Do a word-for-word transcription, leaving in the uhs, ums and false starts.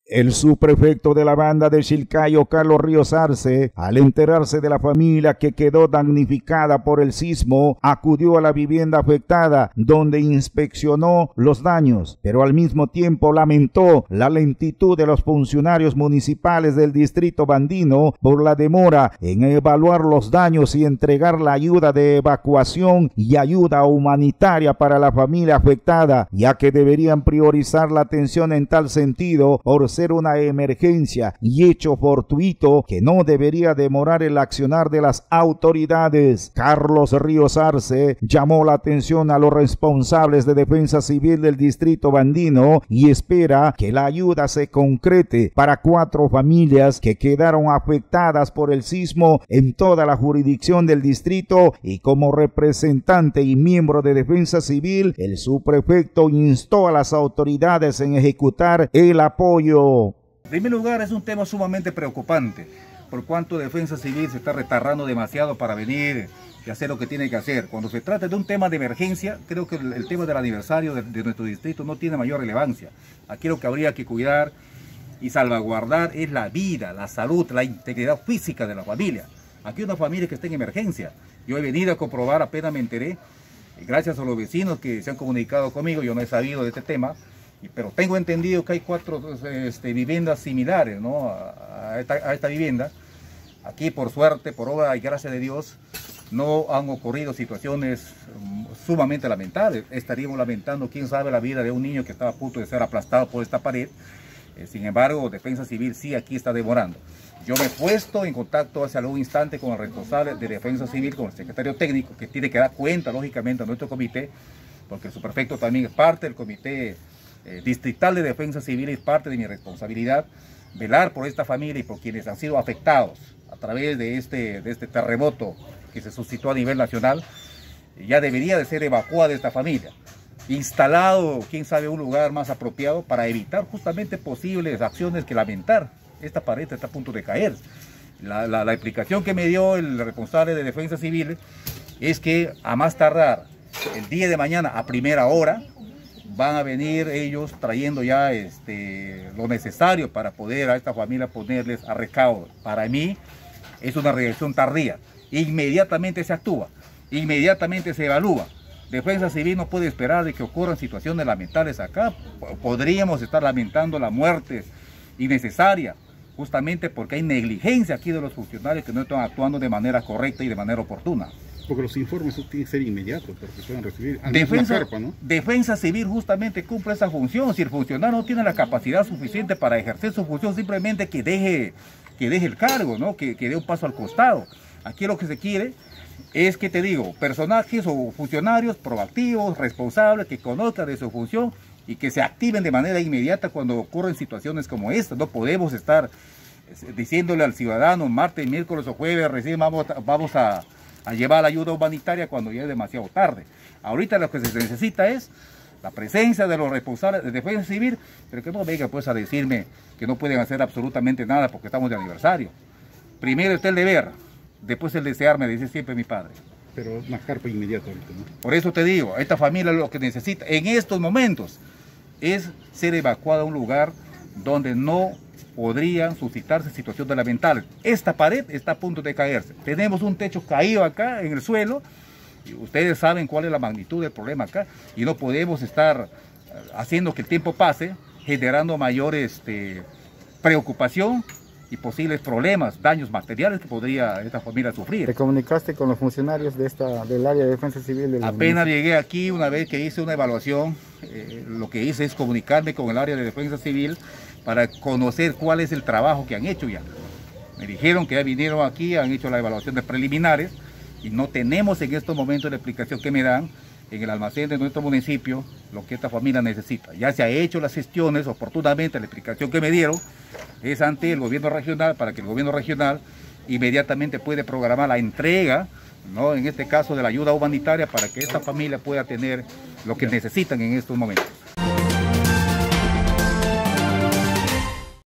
El subprefecto de la banda de Chilcayo, Carlos Ríos Arce, al enterarse de la familia que quedó damnificada por el sismo, acudió a la vivienda afectada, donde inspeccionó los daños, pero al mismo tiempo lamentó la lentitud de los funcionarios municipales del distrito andino por la demora en evaluar los daños y entregar la ayuda de evacuación y ayuda humanitaria para la familia afectada, ya que deberían priorizar la atención en tal sentido por ser una emergencia y hecho fortuito que no debería demorar el accionar de las autoridades. Carlos Ríos Arce llamó la atención a los responsables de defensa civil del distrito andino y espera que la ayuda se concrete para cuatro familias que quedaron afectadas por el sismo en toda la jurisdicción del distrito, y como representante y miembro de defensa civil, el subprefecto instó a las autoridades en ejecutar el apoyo. En primer lugar, es un tema sumamente preocupante, por cuanto Defensa Civil se está retardando demasiado para venir y hacer lo que tiene que hacer. Cuando se trata de un tema de emergencia, creo que el, el tema del aniversario de, de nuestro distrito no tiene mayor relevancia. Aquí lo que habría que cuidar y salvaguardar es la vida, la salud, la integridad física de la familia. Aquí hay una familia que está en emergencia. Yo he venido a comprobar, apenas me enteré, gracias a los vecinos que se han comunicado conmigo, yo no he sabido de este tema, pero tengo entendido que hay cuatro este, viviendas similares, ¿no? a, a, esta, a esta vivienda. Aquí, por suerte, por obra y gracia de Dios, no han ocurrido situaciones sumamente lamentables. Estaríamos lamentando, quién sabe, la vida de un niño que estaba a punto de ser aplastado por esta pared. Eh, sin embargo, Defensa Civil sí aquí está demorando. Yo me he puesto en contacto hace algún instante con el responsable de Defensa Civil, con el secretario técnico, que tiene que dar cuenta, lógicamente, a nuestro comité, porque el subprefecto también es parte del comité eh, distrital de Defensa Civil, es parte de mi responsabilidad, velar por esta familia y por quienes han sido afectados a través de este, de este terremoto que se suscitó a nivel nacional. Ya debería de ser evacuada esta familia, instalado, quién sabe, un lugar más apropiado para evitar justamente posibles acciones que lamentar. Esta pared está a punto de caer. La, la, la explicación que me dio el responsable de Defensa Civil es que a más tardar el día de mañana a primera hora van a venir ellos trayendo ya este, lo necesario para poder a esta familia ponerles a recaudo. Para mí es una reacción tardía. Inmediatamente se actúa, inmediatamente se evalúa. Defensa Civil no puede esperar de que ocurran situaciones lamentables acá. Podríamos estar lamentando la muerte innecesaria, justamente porque hay negligencia aquí de los funcionarios que no están actuando de manera correcta y de manera oportuna. Porque los informes tienen que ser inmediatos para que puedan recibir. Defensa, carpa, ¿no? Defensa Civil justamente cumple esa función. Si el funcionario no tiene la capacidad suficiente para ejercer su función, simplemente que deje, que deje el cargo, ¿no? que, que dé un paso al costado. Aquí lo que se quiere es que, te digo, personajes o funcionarios proactivos, responsables, que conozcan de su función y que se activen de manera inmediata cuando ocurren situaciones como esta. No podemos estar diciéndole al ciudadano martes, miércoles o jueves, recién vamos, vamos a, a llevar la ayuda humanitaria cuando ya es demasiado tarde. Ahorita lo que se necesita es la presencia de los responsables de Defensa Civil, pero que no venga pues a decirme que no pueden hacer absolutamente nada porque estamos de aniversario. Primero está el deber, después el desear, me dice siempre mi padre. Pero una carpa inmediata ahorita, ¿no? Por eso te digo, esta familia lo que necesita en estos momentos es ser evacuada a un lugar donde no podrían suscitarse situaciones lamentables. Esta pared está a punto de caerse. Tenemos un techo caído acá en el suelo. Y ustedes saben cuál es la magnitud del problema acá. Y no podemos estar haciendo que el tiempo pase, generando mayor este, preocupación y posibles problemas, daños materiales que podría esta familia sufrir. ¿Te comunicaste con los funcionarios de esta, del área de Defensa Civil? De Apenas municipio? Llegué aquí, una vez que hice una evaluación, eh, lo que hice es comunicarme con el área de Defensa Civil para conocer cuál es el trabajo que han hecho ya. Me dijeron que ya vinieron aquí, han hecho la evaluación de preliminares y no tenemos en estos momentos la explicación que me dan en el almacén de nuestro municipio lo que esta familia necesita. Ya se ha hecho las gestiones oportunamente, la explicación que me dieron es ante el gobierno regional para que el gobierno regional inmediatamente puede programar la entrega, ¿no? En este caso de la ayuda humanitaria para que esta familia pueda tener lo que necesitan en estos momentos.